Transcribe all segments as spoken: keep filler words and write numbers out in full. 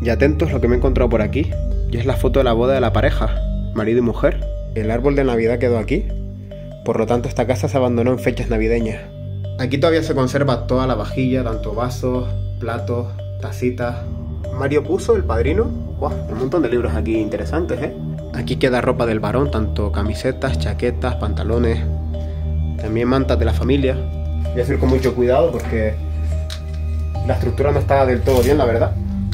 Y atentos lo que me he encontrado por aquí. Y es la foto de la boda de la pareja, marido y mujer. El árbol de Navidad quedó aquí. Por lo tanto, esta casa se abandonó en fechas navideñas. Aquí todavía se conserva toda la vajilla, tanto vasos, platos, tacitas. Mario Puzo, el padrino. ¡Wow! Un montón de libros aquí interesantes, ¿eh? Aquí queda ropa del varón, tanto camisetas, chaquetas, pantalones. También mantas de la familia. Voy a hacer con mucho cuidado porque la estructura no está del todo bien, la verdad.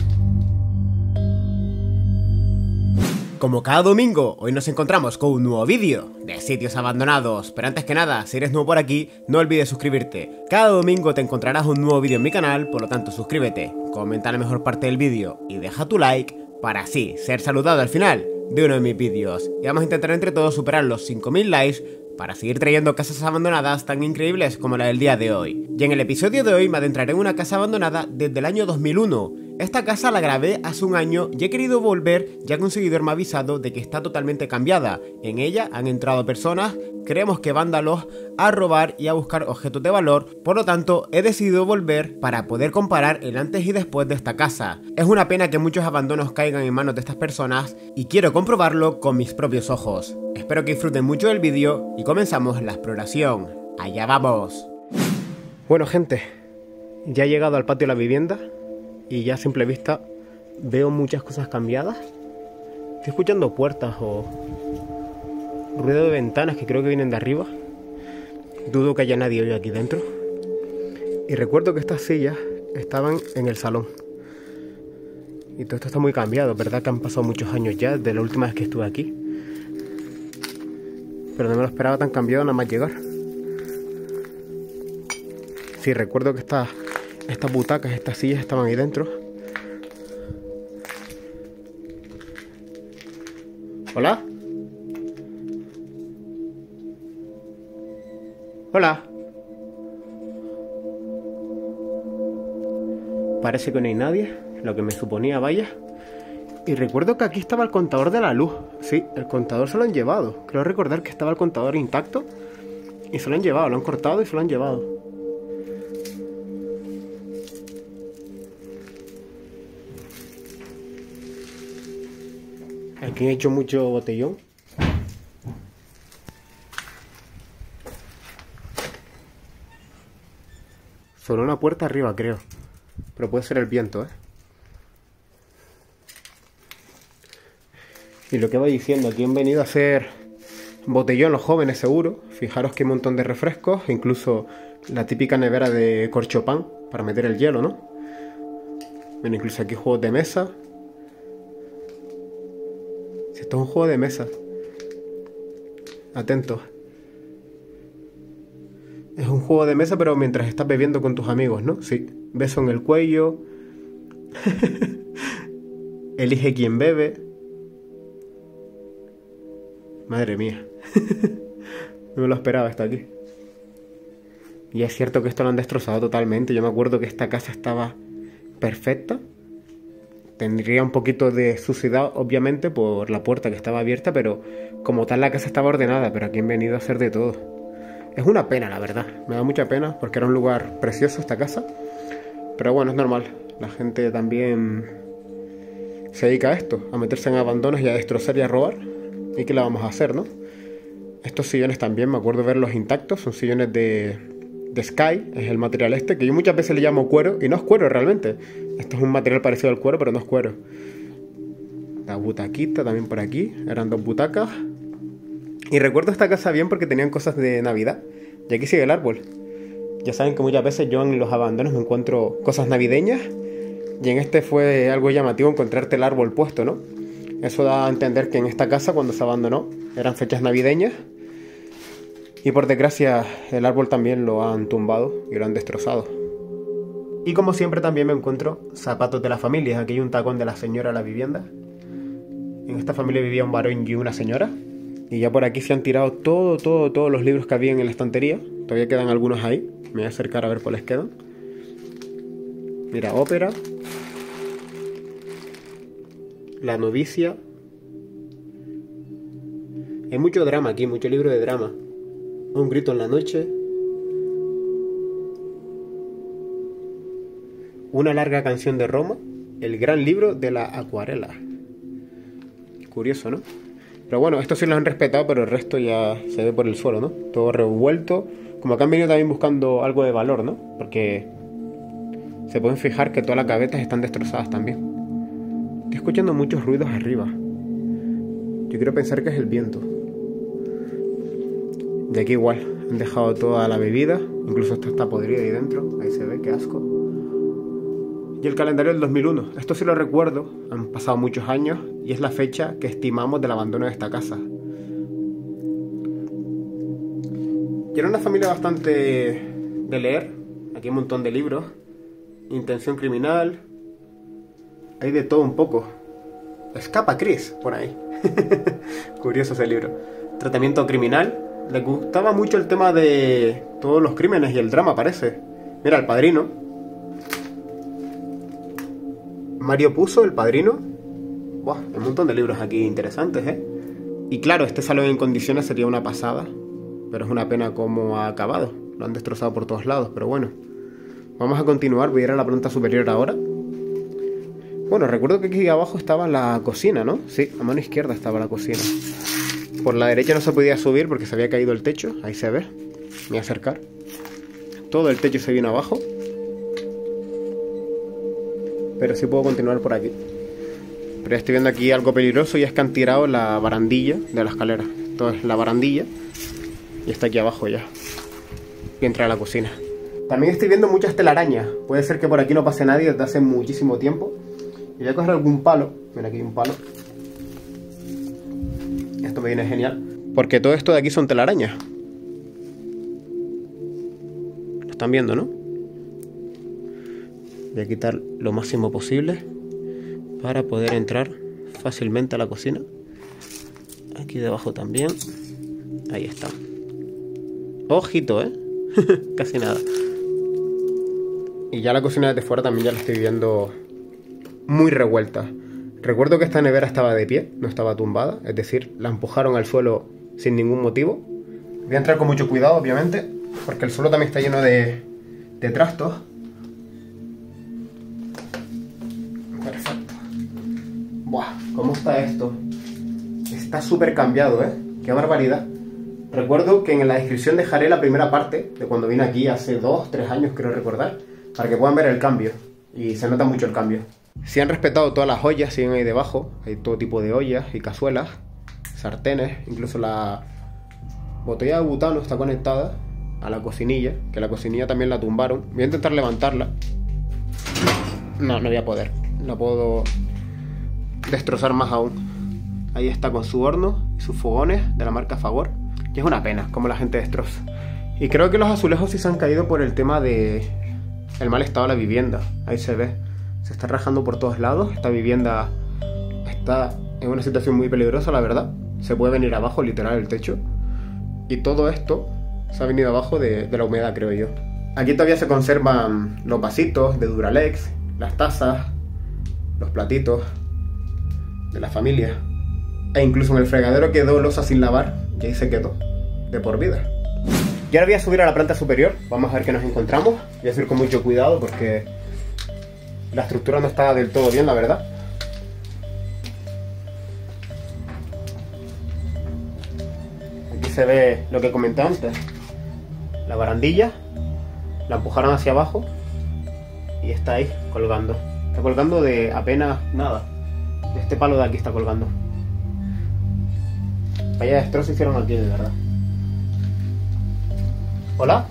Como cada domingo, hoy nos encontramos con un nuevo vídeo de sitios abandonados. Pero antes que nada, si eres nuevo por aquí, no olvides suscribirte. Cada domingo te encontrarás un nuevo vídeo en mi canal, por lo tanto suscríbete, comenta la mejor parte del vídeo y deja tu like para así ser saludado al final de uno de mis vídeos. Y vamos a intentar entre todos superar los cinco mil likes para seguir trayendo casas abandonadas tan increíbles como la del día de hoy. Y en el episodio de hoy me adentraré en una casa abandonada desde el año dos mil uno. Esta casa la grabé hace un año y he querido volver ya que un seguidor me ha avisado de que está totalmente cambiada. En ella han entrado personas, creemos que vándalos, a robar y a buscar objetos de valor. Por lo tanto, he decidido volver para poder comparar el antes y después de esta casa. Es una pena que muchos abandonos caigan en manos de estas personas y quiero comprobarlo con mis propios ojos. Espero que disfruten mucho del vídeo y comenzamos la exploración. ¡Allá vamos! Bueno, gente, ya he llegado al patio de la vivienda. Y ya a simple vista veo muchas cosas cambiadas. Estoy escuchando puertas o ruido de ventanas que creo que vienen de arriba. Dudo que haya nadie hoy aquí dentro. Y recuerdo que estas sillas estaban en el salón. Y todo esto está muy cambiado, ¿verdad? Que han pasado muchos años ya desde la última vez que estuve aquí. Pero no me lo esperaba tan cambiado nada más llegar. Sí, recuerdo que estas... Estas butacas, estas sillas estaban ahí dentro. ¿Hola? ¿Hola? Parece que no hay nadie, lo que me suponía, vaya. Y recuerdo que aquí estaba el contador de la luz. Sí, el contador se lo han llevado. Creo recordar que estaba el contador intacto y se lo han llevado, lo han cortado y se lo han llevado. Aquí he hecho mucho botellón. Sobre una puerta arriba, creo. Pero puede ser el viento, ¿eh? Y lo que va diciendo, aquí han venido a hacer botellón los jóvenes, seguro. Fijaros que hay un montón de refrescos, incluso la típica nevera de corchopán para meter el hielo, ¿no? Bueno, incluso aquí juegos de mesa. Esto es un juego de mesa. Atentos. Es un juego de mesa, pero mientras estás bebiendo con tus amigos, ¿no? Sí. Beso en el cuello. Elige quién bebe. Madre mía. No me lo esperaba hasta aquí. Y es cierto que esto lo han destrozado totalmente. Yo me acuerdo que esta casa estaba perfecta. Tendría un poquito de suciedad, obviamente, por la puerta que estaba abierta, pero como tal la casa estaba ordenada, pero aquí han venido a hacer de todo. Es una pena, la verdad. Me da mucha pena porque era un lugar precioso esta casa. Pero bueno, es normal. La gente también se dedica a esto, a meterse en abandonos y a destrozar y a robar. ¿Y qué le vamos a hacer, no? Estos sillones también, me acuerdo verlos intactos. Son sillones de... de Sky, es el material este, que yo muchas veces le llamo cuero, y no es cuero realmente. Esto es un material parecido al cuero, pero no es cuero. La butaquita también por aquí, eran dos butacas. Y recuerdo esta casa bien porque tenían cosas de Navidad. Y aquí sigue el árbol. Ya saben que muchas veces yo en los abandonos me encuentro cosas navideñas. Y en este fue algo llamativo encontrarte el árbol puesto, ¿no? Eso da a entender que en esta casa, cuando se abandonó, eran fechas navideñas. Y por desgracia el árbol también lo han tumbado y lo han destrozado. Y como siempre también me encuentro zapatos de la familia. Aquí hay un tacón de la señora de la vivienda. En esta familia vivía un varón y una señora. Y ya por aquí se han tirado todo, todo, todos los libros que había en la estantería. Todavía quedan algunos ahí. Me voy a acercar a ver cuáles quedan. Mira, ópera. La novicia. Hay mucho drama aquí, mucho libro de drama. Un grito en la noche. Una larga canción de Roma. El gran libro de la acuarela. Curioso, ¿no? Pero bueno, estos sí los han respetado, pero el resto ya se ve por el suelo, ¿no? Todo revuelto. Como que han venido también buscando algo de valor, ¿no? Porque se pueden fijar que todas las gavetas están destrozadas también. Estoy escuchando muchos ruidos arriba. Yo quiero pensar que es el viento. De aquí igual, han dejado toda la bebida. Incluso esta está podrida ahí dentro. Ahí se ve, qué asco. Y el calendario del dos mil uno. Esto sí lo recuerdo. Han pasado muchos años. Y es la fecha que estimamos del abandono de esta casa. Y era una familia bastante de leer. Aquí hay un montón de libros. Intención criminal. Hay de todo un poco. Escapa Chris, por ahí. Curioso ese libro. Tratamiento criminal. Le gustaba mucho el tema de todos los crímenes y el drama, parece. Mira, El Padrino. Mario Puzo, El Padrino. Buah, hay un montón de libros aquí interesantes, ¿eh? Y claro, este salón en condiciones sería una pasada. Pero es una pena cómo ha acabado. Lo han destrozado por todos lados, pero bueno. Vamos a continuar, voy a ir a la planta superior ahora. Bueno, recuerdo que aquí abajo estaba la cocina, ¿no? Sí, a mano izquierda estaba la cocina. Por la derecha no se podía subir porque se había caído el techo. Ahí se ve. Me voy a acercar. Todo el techo se viene abajo. Pero sí puedo continuar por aquí. Pero ya estoy viendo aquí algo peligroso y es que han tirado la barandilla de la escalera. Esto es la barandilla. Y está aquí abajo ya. Y entra a la cocina. También estoy viendo muchas telarañas. Puede ser que por aquí no pase nadie desde hace muchísimo tiempo. Y voy a coger algún palo. Mira, aquí hay un palo. Esto me viene genial. Porque todo esto de aquí son telarañas. Lo están viendo, ¿no? Voy a quitar lo máximo posible para poder entrar fácilmente a la cocina. Aquí debajo también. Ahí está. Ojito, ¿eh? Casi nada. Y ya la cocina desde fuera también ya la estoy viendo muy revuelta. Recuerdo que esta nevera estaba de pie, no estaba tumbada. Es decir, la empujaron al suelo sin ningún motivo. Voy a entrar con mucho cuidado, obviamente, porque el suelo también está lleno de, de trastos. Perfecto. Buah, ¿cómo está esto? Está súper cambiado, ¿eh? Qué barbaridad. Recuerdo que en la descripción dejaré la primera parte de cuando vine aquí hace dos, tres años, creo recordar, para que puedan ver el cambio. Y se nota mucho el cambio. Si han respetado todas las ollas, siguen ahí debajo. Hay todo tipo de ollas y cazuelas, sartenes, incluso la botella de butano está conectada a la cocinilla, que la cocinilla también la tumbaron. Voy a intentar levantarla. No, no voy a poder. No puedo destrozar más aún. Ahí está con su horno y sus fogones de la marca Fagor. Y es una pena como la gente destroza. Y creo que los azulejos sí se han caído por el tema de el mal estado de la vivienda. Ahí se ve. Se está rajando por todos lados. Esta vivienda está en una situación muy peligrosa, la verdad. Se puede venir abajo, literal, el techo. Y todo esto se ha venido abajo de, de la humedad, creo yo. Aquí todavía se conservan los vasitos de Duralex, las tazas, los platitos de la familia. E incluso en el fregadero quedó losa sin lavar. Y ahí se quedó, de por vida. Y ahora voy a subir a la planta superior. Vamos a ver qué nos encontramos. Voy a subir con mucho cuidado porque la estructura no está del todo bien, la verdad. Aquí se ve lo que comenté antes. La barandilla. La empujaron hacia abajo. Y está ahí, colgando. Está colgando de apenas nada. De este palo de aquí está colgando. Vaya destrozos hicieron aquí, de verdad. ¿Hola?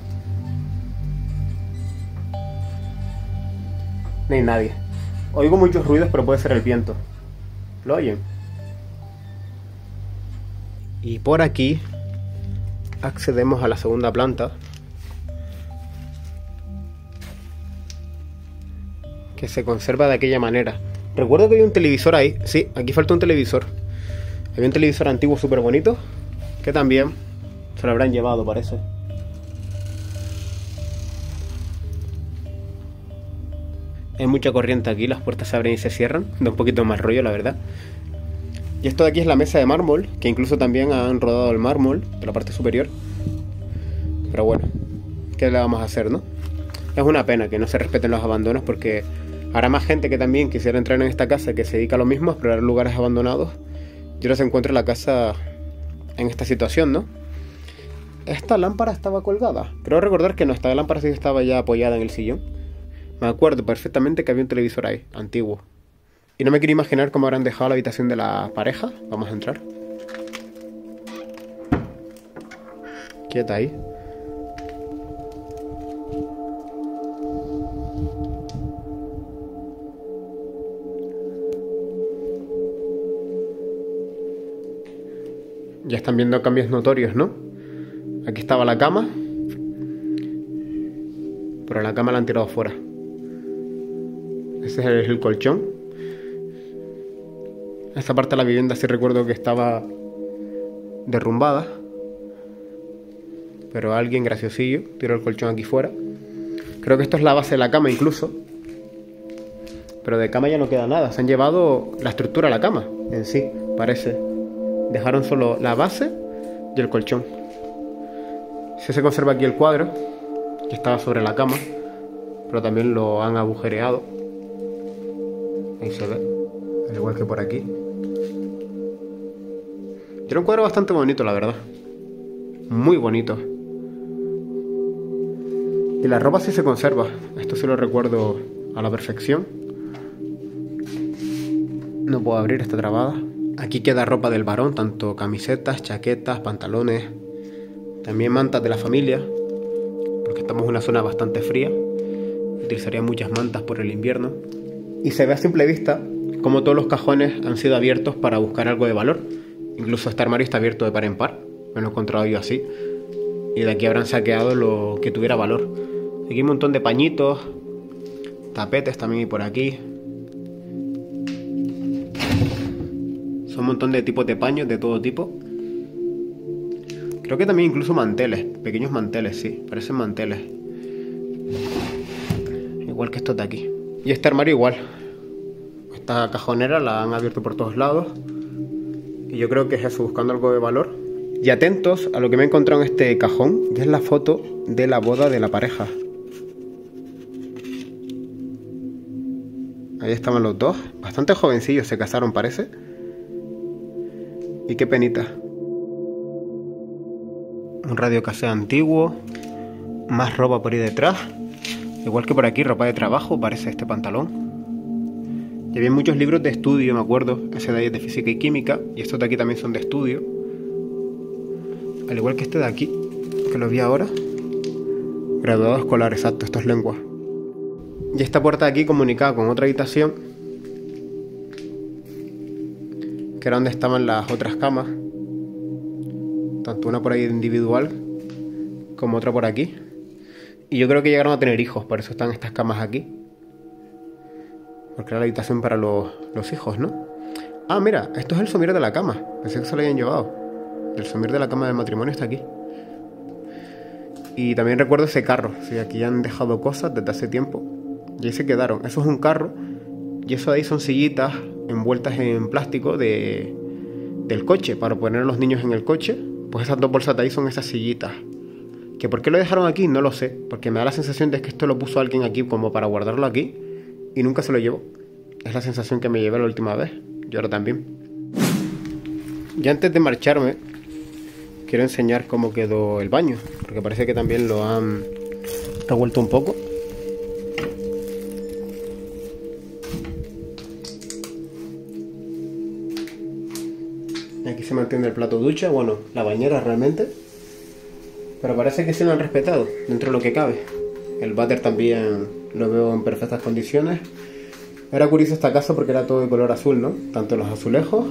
No hay nadie. Oigo muchos ruidos, pero puede ser el viento. ¿Lo oyen? Y por aquí accedemos a la segunda planta, que se conserva de aquella manera. Recuerdo que hay un televisor ahí. Sí, aquí falta un televisor. Había un televisor antiguo súper bonito, que también se lo habrán llevado, parece. Hay mucha corriente aquí, las puertas se abren y se cierran. Da un poquito más rollo, la verdad. Y esto de aquí es la mesa de mármol, que incluso también han rodado el mármol de la parte superior. Pero bueno, ¿qué le vamos a hacer, no? Es una pena que no se respeten los abandonos porque Habrá más gente que también quisiera entrar en esta casa, que se dedica a lo mismo, a explorar lugares abandonados, y ahora se encuentra la casa en esta situación, ¿no? Esta lámpara estaba colgada. Creo recordar que no, esta lámpara sí estaba ya apoyada en el sillón. Me acuerdo perfectamente que había un televisor ahí, antiguo. Y no me quiero imaginar cómo habrán dejado la habitación de la pareja. Vamos a entrar. Quieta ahí. Ya están viendo cambios notorios, ¿no? Aquí estaba la cama, pero la cama la han tirado fuera. Ese es el, el colchón. Esta parte de la vivienda sí recuerdo que estaba derrumbada, pero alguien graciosillo tiró el colchón aquí fuera. Creo que esto es la base de la cama incluso, pero de cama ya no queda nada. Se han llevado la estructura de la cama en sí, parece. Dejaron solo la base y el colchón. Sí se conserva aquí el cuadro, que estaba sobre la cama, pero también lo han agujereado. Ahí se ve, al igual que por aquí. Era un cuadro bastante bonito, la verdad. Muy bonito. Y la ropa sí se conserva. Esto sí lo recuerdo a la perfección. No puedo abrir, está trabada. Aquí queda ropa del varón, tanto camisetas, chaquetas, pantalones, también mantas de la familia, porque estamos en una zona bastante fría. Utilizaría muchas mantas por el invierno. Y se ve a simple vista como todos los cajones han sido abiertos para buscar algo de valor. Incluso este armario está abierto de par en par, me lo he encontrado yo así. Y de aquí habrán saqueado lo que tuviera valor. Aquí hay un montón de pañitos, tapetes también hay por aquí. Un montón de tipos de paños de todo tipo. Creo que también incluso manteles, pequeños manteles, sí, parecen manteles. Igual que estos de aquí. Y este armario igual. Esta cajonera la han abierto por todos lados. Y yo creo que es eso, buscando algo de valor. Y atentos a lo que me he encontrado en este cajón, y es la foto de la boda de la pareja. Ahí estaban los dos, bastante jovencillos, se casaron parece. Y qué penita. Un radio casero antiguo. Más ropa por ahí detrás. Igual que por aquí, ropa de trabajo, parece este pantalón. Y había muchos libros de estudio, me acuerdo. Ese de ahí es de física y química. Y estos de aquí también son de estudio. Al igual que este de aquí, que lo vi ahora. Graduado escolar, exacto, esto es lengua. Y esta puerta de aquí comunicaba con otra habitación, que era donde estaban las otras camas, tanto una por ahí individual como otra por aquí. Y yo creo que llegaron a tener hijos, por eso están estas camas aquí, porque era la habitación para los, los hijos, ¿no? Ah, mira, esto es el somier de la cama, pensé que se lo habían llevado. El somier de la cama del matrimonio está aquí. Y también recuerdo ese carro, sí, aquí han dejado cosas desde hace tiempo y ahí se quedaron. Eso es un carro y eso de ahí son sillitas envueltas en plástico de, del coche, para poner a los niños en el coche. Pues esas dos bolsas de ahí son esas sillitas. ¿Que por qué lo dejaron aquí? No lo sé, porque me da la sensación de que esto lo puso alguien aquí como para guardarlo aquí y nunca se lo llevó. Es la sensación que me llevé la última vez, yo ahora también. Y antes de marcharme, quiero enseñar cómo quedó el baño, porque parece que también lo han revuelto un poco. Aquí se mantiene el plato ducha, bueno, la bañera realmente, pero parece que sí lo han respetado dentro de lo que cabe. El váter también lo veo en perfectas condiciones. Era curioso esta casa porque era todo de color azul, ¿no? Tanto los azulejos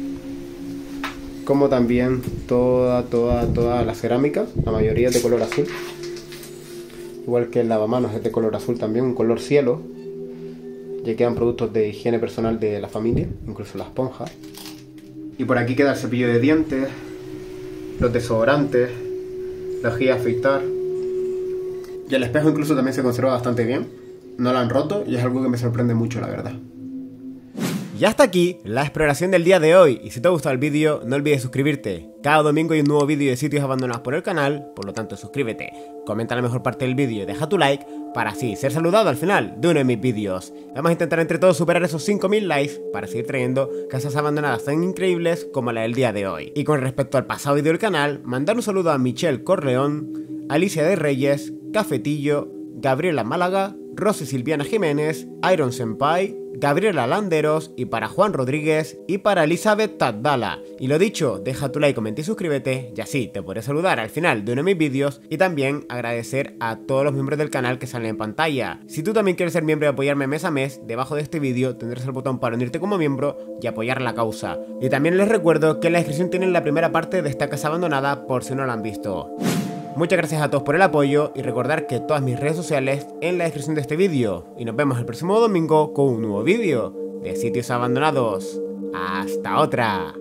como también toda, toda, toda la cerámica, la mayoría es de color azul. Igual que el lavamanos es de color azul también, un color cielo. Ya quedan productos de higiene personal de la familia, incluso la esponja. Y por aquí queda el cepillo de dientes, los desodorantes, la hojilla de afeitar. Y el espejo incluso también se conserva bastante bien. No lo han roto y es algo que me sorprende mucho, la verdad. Y hasta aquí la exploración del día de hoy, y si te ha gustado el vídeo no olvides suscribirte. Cada domingo hay un nuevo vídeo de sitios abandonados por el canal, por lo tanto suscríbete, comenta la mejor parte del vídeo y deja tu like para así ser saludado al final de uno de mis vídeos. Vamos a intentar entre todos superar esos cinco mil likes para seguir trayendo casas abandonadas tan increíbles como la del día de hoy. Y con respecto al pasado vídeo del canal, mandar un saludo a Michelle Corleón, Alicia de Reyes, Cafetillo, Gabriela Málaga, Rosy Silviana Jiménez, Iron Senpai, Gabriela Landeros, y para Juan Rodríguez y para Elizabeth Tadbala. Y lo dicho, deja tu like, comenta y suscríbete, y así te podré saludar al final de uno de mis vídeos, y también agradecer a todos los miembros del canal que salen en pantalla. Si tú también quieres ser miembro y apoyarme mes a mes, debajo de este vídeo tendrás el botón para unirte como miembro y apoyar la causa. Y también les recuerdo que en la descripción tienen la primera parte de esta casa abandonada por si no la han visto. Muchas gracias a todos por el apoyo y recordar que todas mis redes sociales en la descripción de este vídeo. Y nos vemos el próximo domingo con un nuevo vídeo de sitios abandonados. ¡Hasta otra!